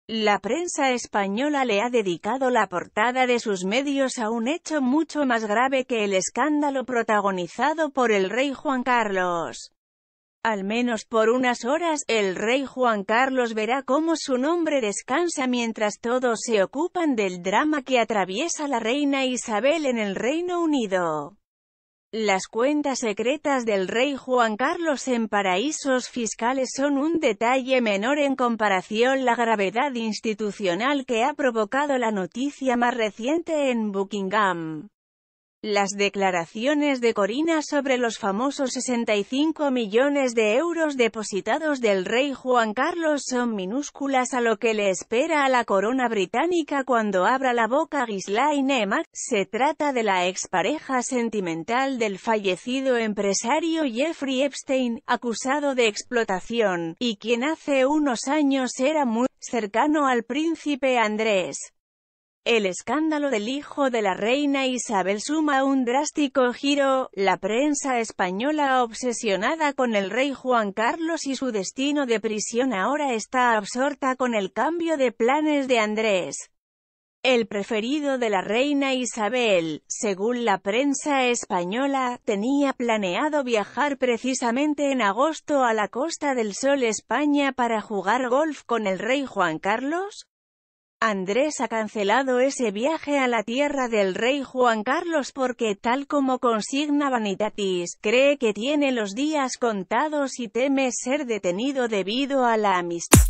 La prensa española le ha dedicado la portada de sus medios a un hecho mucho más grave que el escándalo protagonizado por el rey Juan Carlos. Al menos por unas horas, el rey Juan Carlos verá cómo su nombre descansa mientras todos se ocupan del drama que atraviesa la reina Isabel en el Reino Unido. Las cuentas secretas del rey Juan Carlos en paraísos fiscales son un detalle menor en comparación la gravedad institucional que ha provocado la noticia más reciente en Buckingham. Las declaraciones de Corina sobre los famosos 65 millones de euros depositados del rey Juan Carlos son minúsculas a lo que le espera a la corona británica cuando abra la boca Ghislaine Emack. Se trata de la expareja sentimental del fallecido empresario Jeffrey Epstein, acusado de explotación, y quien hace unos años era muy cercano al príncipe Andrés. El escándalo del hijo de la reina Isabel suma un drástico giro. La prensa española, obsesionada con el rey Juan Carlos y su destino de prisión, ahora está absorta con el cambio de planes de Andrés, el preferido de la reina Isabel. Según la prensa española, tenía planeado viajar precisamente en agosto a la Costa del Sol, España, para jugar golf con el rey Juan Carlos. Andrés ha cancelado ese viaje a la tierra del rey Juan Carlos porque, tal como consigna Vanitatis, cree que tiene los días contados y teme ser detenido debido a la amistad